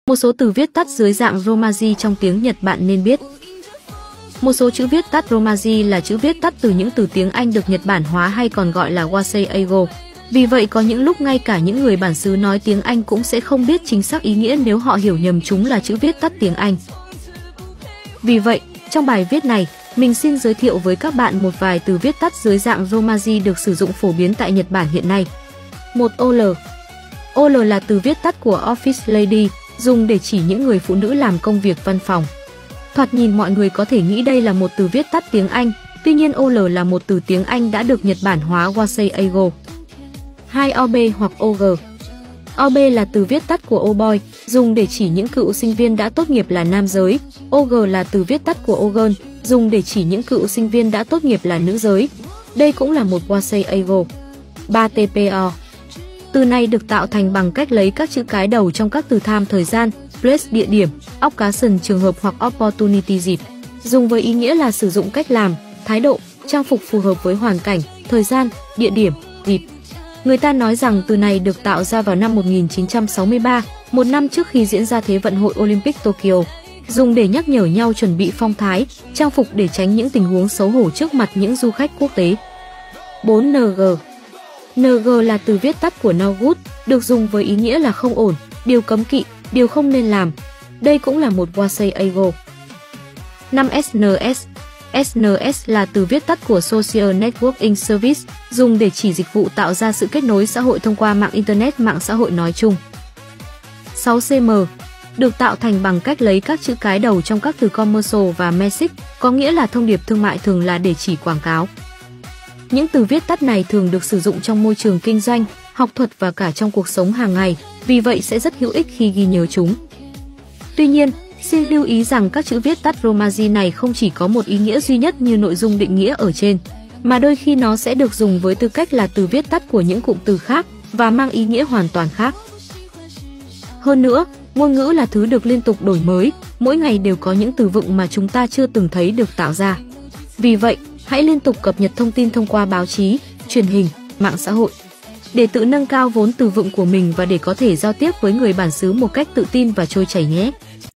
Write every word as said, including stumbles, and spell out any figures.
Một số từ viết tắt dưới dạng romaji trong tiếng Nhật bạn nên biết. Một số chữ viết tắt romaji là chữ viết tắt từ những từ tiếng Anh được Nhật Bản hóa hay còn gọi là wasei eigo. Vì vậy có những lúc ngay cả những người bản xứ nói tiếng Anh cũng sẽ không biết chính xác ý nghĩa nếu họ hiểu nhầm chúng là chữ viết tắt tiếng Anh. Vì vậy, trong bài viết này, mình xin giới thiệu với các bạn một vài từ viết tắt dưới dạng romaji được sử dụng phổ biến tại Nhật Bản hiện nay. một O L. O L là từ viết tắt của Office Lady, dùng để chỉ những người phụ nữ làm công việc văn phòng. Thoạt nhìn mọi người có thể nghĩ đây là một từ viết tắt tiếng Anh, tuy nhiên O L là một từ tiếng Anh đã được Nhật Bản hóa wasei eigo. hai O B hoặc O G. O B là từ viết tắt của Old Boy, dùng để chỉ những cựu sinh viên đã tốt nghiệp là nam giới. O G là từ viết tắt của Old Girl, dùng để chỉ những cựu sinh viên đã tốt nghiệp là nữ giới. Đây cũng là một wasei eigo. ba T P O. Từ này được tạo thành bằng cách lấy các chữ cái đầu trong các từ time thời gian, place địa điểm, occasion trường hợp hoặc opportunity dịp, dùng với ý nghĩa là sử dụng cách làm, thái độ, trang phục phù hợp với hoàn cảnh, thời gian, địa điểm, dịp. Người ta nói rằng từ này được tạo ra vào năm một nghìn chín trăm sáu mươi ba, một năm trước khi diễn ra Thế vận hội Olympic Tokyo, dùng để nhắc nhở nhau chuẩn bị phong thái, trang phục để tránh những tình huống xấu hổ trước mặt những du khách quốc tế. bốn N G. N G là từ viết tắt của No Good, được dùng với ý nghĩa là không ổn, điều cấm kỵ, điều không nên làm. Đây cũng là một wasei eigo. năm S N S. S N S là từ viết tắt của Social Networking Service, dùng để chỉ dịch vụ tạo ra sự kết nối xã hội thông qua mạng Internet, mạng xã hội nói chung. sáu C M. Được tạo thành bằng cách lấy các chữ cái đầu trong các từ commercial và message, có nghĩa là thông điệp thương mại, thường là để chỉ quảng cáo. Những từ viết tắt này thường được sử dụng trong môi trường kinh doanh, học thuật và cả trong cuộc sống hàng ngày, vì vậy sẽ rất hữu ích khi ghi nhớ chúng. Tuy nhiên, xin lưu ý rằng các chữ viết tắt romaji này không chỉ có một ý nghĩa duy nhất như nội dung định nghĩa ở trên, mà đôi khi nó sẽ được dùng với tư cách là từ viết tắt của những cụm từ khác và mang ý nghĩa hoàn toàn khác. Hơn nữa, ngôn ngữ là thứ được liên tục đổi mới, mỗi ngày đều có những từ vựng mà chúng ta chưa từng thấy được tạo ra. Vì vậy, hãy liên tục cập nhật thông tin thông qua báo chí, truyền hình, mạng xã hội, để tự nâng cao vốn từ vựng của mình và để có thể giao tiếp với người bản xứ một cách tự tin và trôi chảy nhé.